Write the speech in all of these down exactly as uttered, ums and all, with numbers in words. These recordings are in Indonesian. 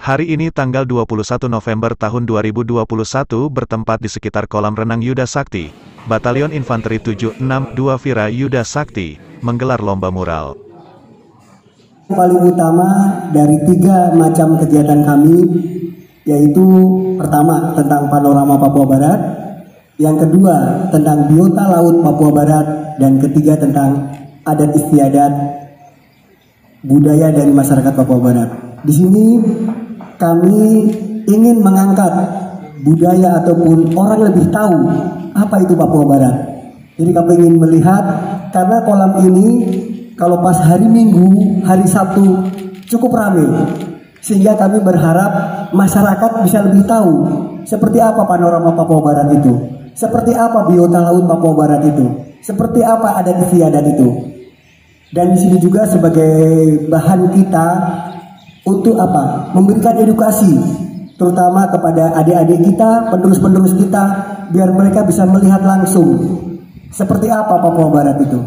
Hari ini tanggal dua puluh satu November tahun dua ribu dua puluh satu bertempat di sekitar kolam renang Yuda Sakti, Batalion Infanteri tujuh enam dua Vira Yuda Sakti, menggelar lomba mural. Paling utama dari tiga macam kegiatan kami, yaitu pertama tentang panorama Papua Barat, yang kedua tentang biota laut Papua Barat, dan ketiga tentang adat istiadat budaya dari masyarakat Papua Barat. Di sini kami ingin mengangkat budaya ataupun orang lebih tahu apa itu Papua Barat. Jadi kami ingin melihat, karena kolam ini kalau pas hari Minggu, hari Sabtu cukup ramai, sehingga kami berharap masyarakat bisa lebih tahu seperti apa panorama Papua Barat itu, seperti apa biota laut Papua Barat itu, seperti apa adat istiadat itu. Dan di sini juga sebagai bahan kita untuk apa? Memberikan edukasi, terutama kepada adik-adik kita, penerus-penerus kita, biar mereka bisa melihat langsung seperti apa Papua Barat itu.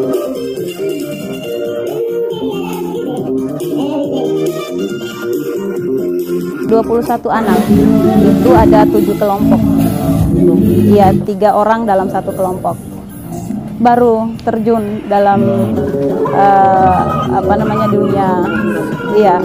dua puluh satu anak, itu ada tujuh kelompok. Iya, tiga orang dalam satu kelompok. Baru terjun dalam uh, apa namanya dunia, iya,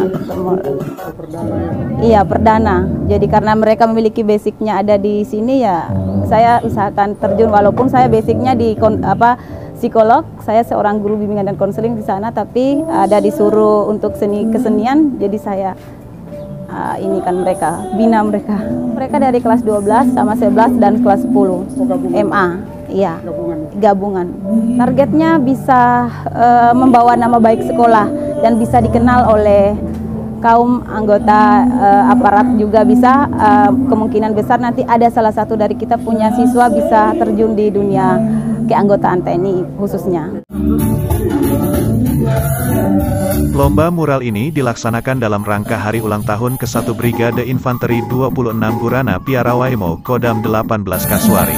iya perdana. Jadi karena mereka memiliki basicnya ada di sini, ya saya usahakan terjun, walaupun saya basicnya di kon, apa psikolog, saya seorang guru bimbingan dan konseling di sana, tapi ada disuruh untuk seni kesenian, jadi saya uh, ini kan mereka bina mereka. Mereka dari kelas dua belas sama sebelas dan kelas sepuluh M A. Iya, gabungan. Targetnya bisa uh, membawa nama baik sekolah dan bisa dikenal oleh kaum anggota uh, aparat juga bisa. Uh, kemungkinan besar nanti ada salah satu dari kita punya siswa bisa terjun di dunia keanggotaan T N I khususnya. Lomba mural ini dilaksanakan dalam rangka hari ulang tahun ke satu Brigade Infanteri dua puluh enam Burana Piarawaimo Kodam delapan belas Kasuari.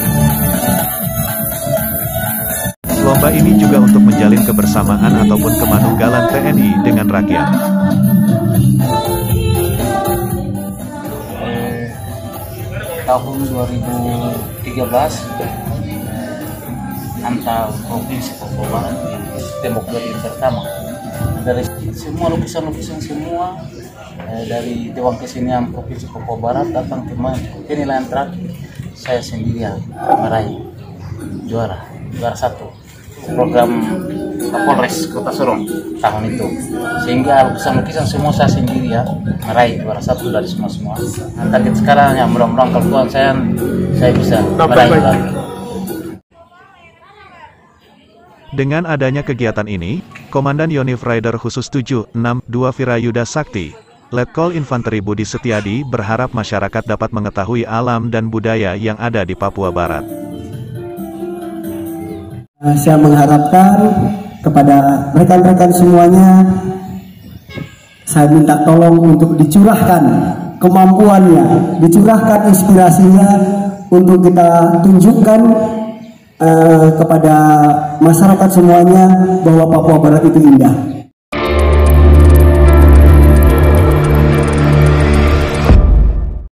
Lomba ini juga untuk menjalin kebersamaan ataupun kemanunggalan T N I dengan rakyat. Eh, tahun dua ribu tiga belas antar provinsi Papua Barat tembok yang pertama. Dari semua lukisan-lukisan semua eh, dari Dewan Kesenian Provinsi Papua Barat datang ke penilaian terakhir, saya sendirian meraih juara juara satu program Kapolres Kota Sorong tahun itu, sehingga lukisan-lukisan semua saya sendiri ya meraih juara satu dari semua-semua. Nah, target sekarang ya mudah-mudahan kalau Tuhan saya saya bisa meraih lagi. Dengan adanya kegiatan ini, Komandan Yonif Rider Khusus tujuh enam dua Vira Yuda Sakti, Letkol Infanteri Budi Setiadi berharap masyarakat dapat mengetahui alam dan budaya yang ada di Papua Barat. Saya mengharapkan kepada rekan-rekan semuanya, saya minta tolong untuk dicurahkan kemampuannya, dicurahkan inspirasinya untuk kita tunjukkan uh, kepada masyarakat semuanya bahwa Papua Barat itu indah.